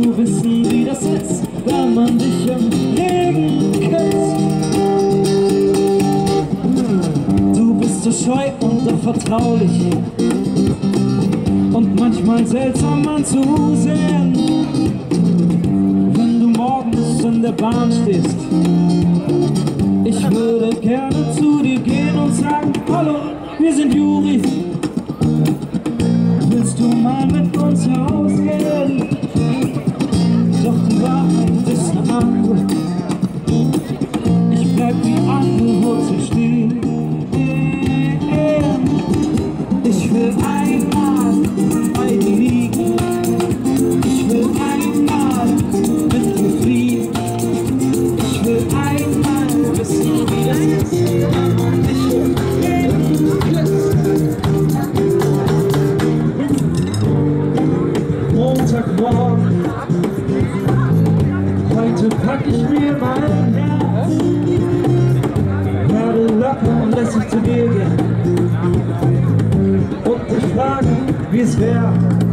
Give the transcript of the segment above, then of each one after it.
nur wissen, wie das ist, wenn man dich im Leben küsst. Du bist so scheu und so vertraulich und manchmal seltsam anzusehen. Wenn du morgens in der Bahn stehst, ich würde gerne zu dir gehen und sagen: Hallo, wir sind Juri, willst du mal mit uns rausgehen? Doch die Wahrheit ist eine andere, ich bleib wie angewurzelt stehen. Ich will einmal bei dir liegen, ich will einmal mit dir fliegen, ich will einmal wissen, wie das ist. Ich will Montagmorgen, heute pack ich mir mein Herz, werde locker und lässig zu dir gehen und dich fragen, wie es wäre.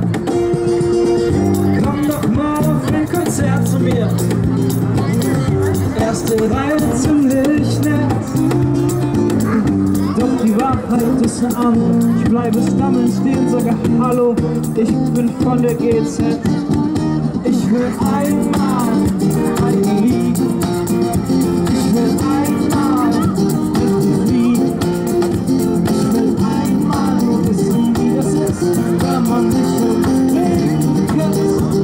Komm doch mal auf ein Konzert zu mir, erste Reihe ziemlich nett. Doch die Wahrheit ist eine andere, ich bleibe stammeln stehen, sage hallo, ich bin von der GZ. Ich will einmal bei dir liegen, ich will einmal mit dir fliegen, ich will einmal nur wissen, wie das ist, wenn man dich im Leben küsst.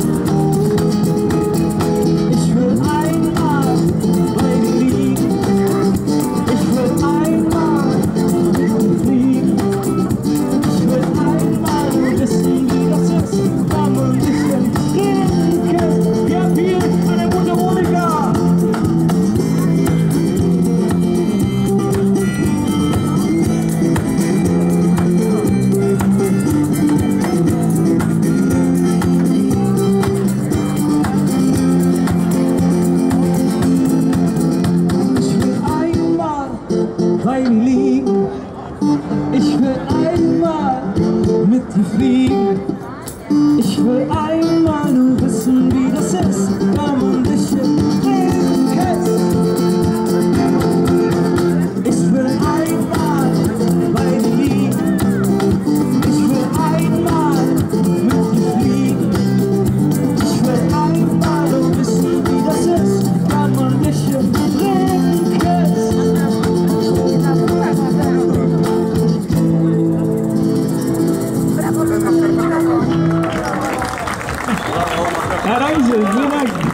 Ich will einmal bei dir liegen, ich will einmal mit dir fliegen, ich will einmal nur wissen, wie das ist, wenn man dich im Leben küsst. Wir haben hier eine Mundharmonika. Bei dir liegen, ich will einmal mit dir fliegen, ich will einmal nur wissen, wie das ist, wenn man dich im Leben küsst. Ich will einmal bei dir liegen, ich will einmal mit dir fliegen, ich will einmal nur wissen, wie das ist, wenn man dich im Leben küsst. Ja, danke schön, vielen Dank.